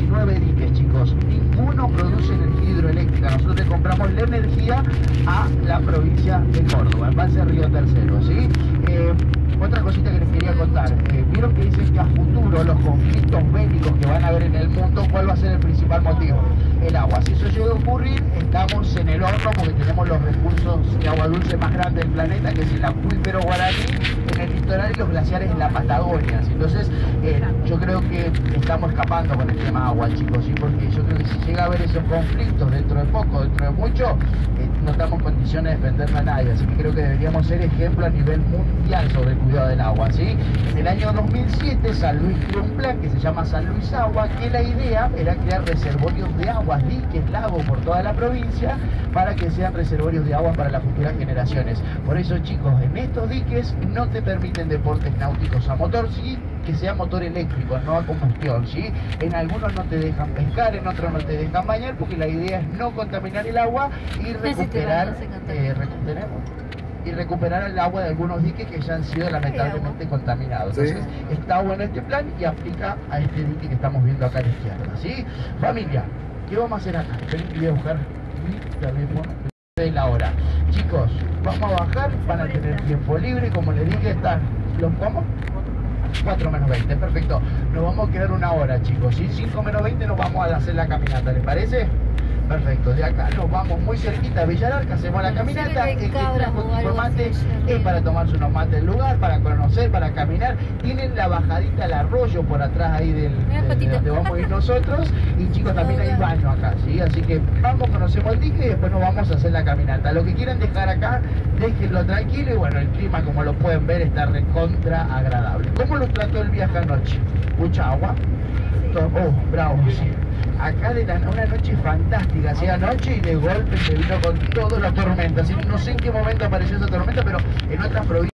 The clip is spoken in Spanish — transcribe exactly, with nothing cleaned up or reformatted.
diecinueve diques, chicos. Ninguno produce energía hidroeléctrica. Nosotros le compramos la energía a la provincia de Córdoba, en base a Río Tercero, ¿sí? Eh, otra cosita que les quería contar. Eh, Vieron que dicen que a futuro los conflictos bélicos que van a haber en el mundo, ¿cuál va a ser el principal motivo? El agua. Si eso llega a ocurrir, estamos en el horno porque tenemos los recursos de agua dulce más grandes del planeta, que es el acuífero Guaraní en el litoral y los glaciares en la Patagonia. Entonces, eh, yo creo que estamos escapando con el tema agua, chicos, ¿sí? Porque yo creo que si llega a haber esos conflictos dentro de poco, dentro de mucho, eh, no estamos en condiciones de defenderla a nadie. Así que creo que deberíamos ser ejemplo a nivel mundial sobre el cuidado del agua, ¿sí? En el año dos mil siete, San Luis creó un plan que se llama San Luis Agua, que la idea era crear reservorios de aguas, diques, lagos por toda la provincia, para que sean reservorios de agua para las futuras generaciones. Por eso, chicos, en estos diques no te permiten deportes náuticos a motor, sí, que sea motor eléctrico, no a combustión, ¿sí? En algunos no te dejan pescar, en otros no te dejan bañar, porque la idea es no contaminar el agua y recuperar, eh, recuperar, y recuperar el agua de algunos diques que ya han sido lamentablemente contaminados. Entonces, sí, está bueno este plan y aplica a este dique que estamos viendo acá a la izquierda, ¿sí? Familia, ¿qué vamos a hacer acá? Esperen que voy a buscar mi teléfono de la hora. Chicos, vamos a bajar, van a tener tiempo libre, como les dije, están los ¿cómo? cuatro menos veinte, perfecto. Nos vamos a quedar una hora, chicos, ¿sí? cinco menos veinte nos vamos a hacer la caminata, ¿les parece? Perfecto, de acá nos vamos muy cerquita a Villalarca, hacemos la caminata. El que trajo tipo mate es para tomarse unos mates del lugar, para conocer, para caminar. Tienen la bajadita al arroyo por atrás ahí del, de, de donde vamos a ir nosotros. Y chicos, también hay baño acá, ¿sí? Así que vamos, conocemos el dique y después nos vamos a hacer la caminata. Lo que quieran dejar acá, déjenlo tranquilo. Y bueno, el clima, como lo pueden ver, está recontra agradable. ¿Cómo los trató el viaje anoche? Mucha agua. Oh, bravo, sí. Acá de la, una noche fantástica, hacía anoche y de golpe se vino con toda la tormenta. Así, no sé en qué momento apareció esa tormenta, pero en otras provincias